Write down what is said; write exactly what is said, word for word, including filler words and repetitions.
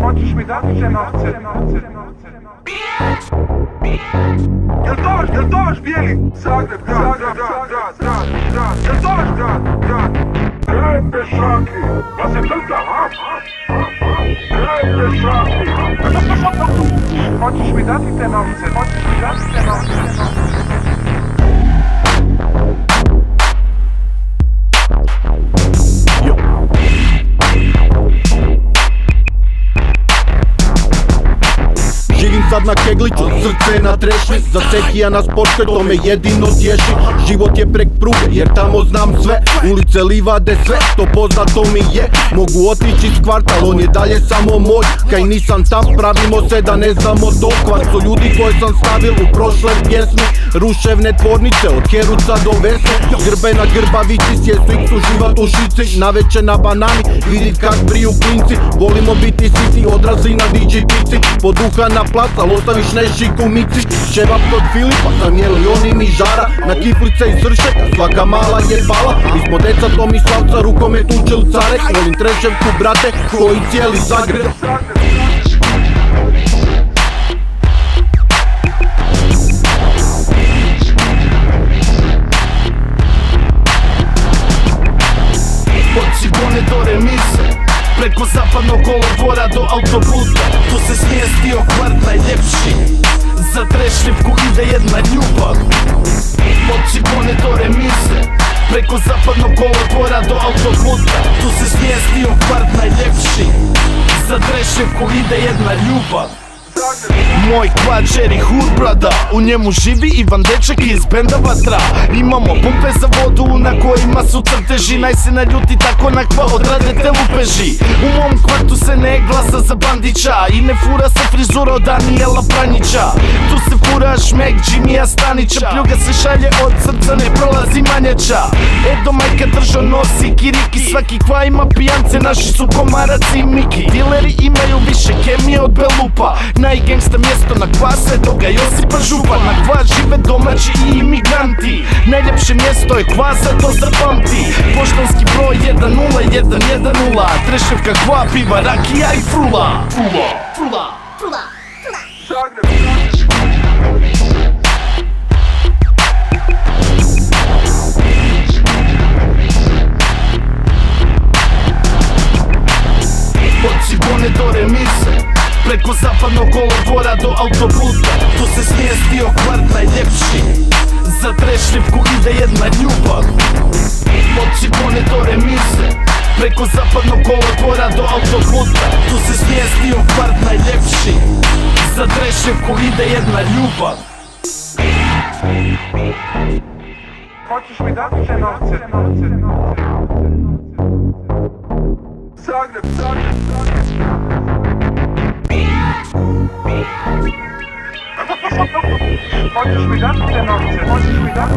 hoćeš mi dati te novce? Jel to vaš, jel to vaš bijeli? Zagreb, grad, grad, grad, grad, grad, grad. Jel to vaš grad, grad? Grad pešaki, da se trka, ha? Grad pešaki. Hoćeš mi dati te novce? Hoćeš mi dati te novce? Živim sad na kegliću, srce na trešni. Za cekija na sportskoj, to me jedino tješi. Život je prek pruge, jer tamo znam sve. Ulice, livade, sve, to poznato mi je. Mogu otići iz kvartal, on je dalje samo moj. Kaj nisam tam, pravimo se da ne znamo to. Kvart su ljudi koje sam stavil u prošle pjesmi. Ruševne tvornice, od Heruca do Vesne. Grbe na grbavici, sjesu ih uživat u šici. Naveče na banani, vidit kak briju klinci. Volimo biti siti, odrazi na D J pici. Poduha na plac, al ostaviš nešiku mici. Ševap kod Filipa, sam jeli oni mi žara. Na kiflice i sršeka, svaka mala je pala. Mi smo deca Tomislavca, rukomet učil care. Volim Treševku, brate, koji cijeli Zagreb. Od Cibone do Remise, preko zapadnog kolodvora do autoputa. Tu se smjestio kvart najljepši, za Treševku ide jedna ljubav. Od Cibone do Remise, preko zapadnog kolodvora do autoputa. Tu se smjestio kvart najljepši, za Treševku ide jedna ljubav. Moj kvart Jerry Hood brada, u njemu živi Ivan deček iz benda Vatra. Imamo pumpe za vodu na kojima su crteži. Naj se naljuti tako na kva odrade te lupeži. U mom kvartu se ne glasa za Bandića i ne fura se frizura od Danijela Pranjića. Tu se fura šmek Jimmya Stanića, pljuga se šalje od srca, ne prolazi manjača. Edo majka držo nosi kiriki, svaki kva ima pijance, naši su komaraci i Miki. Dileri imaju više kemije od Belupa. Najgangsta mjesto na kva Svetoga Josipa Župa. Na kva žive domaći i imigranti. Najljepše mjesto je kva, zato zapamti. Poštanski broj jedan nula jedan jedan nula. Treševka, kva, piva, rakija i frula. Frula, frula, frula, frula. Od Cibone do Remise, preko zapadnog kolodvora do autoputa. Tu se smjestio kvart najljepši, za Treševku ide jedna ljubav. Od Cibone do Remise, preko zapadnog kolodvora do autoputa. Tu se smjestio kvart najljepši, za Treševku ide jedna ljubav. Hoćeš mi dati te novce? Zagreb, Zagreb, Zagreb. Hoćeš mi dati te novce? Hoćeš mi dati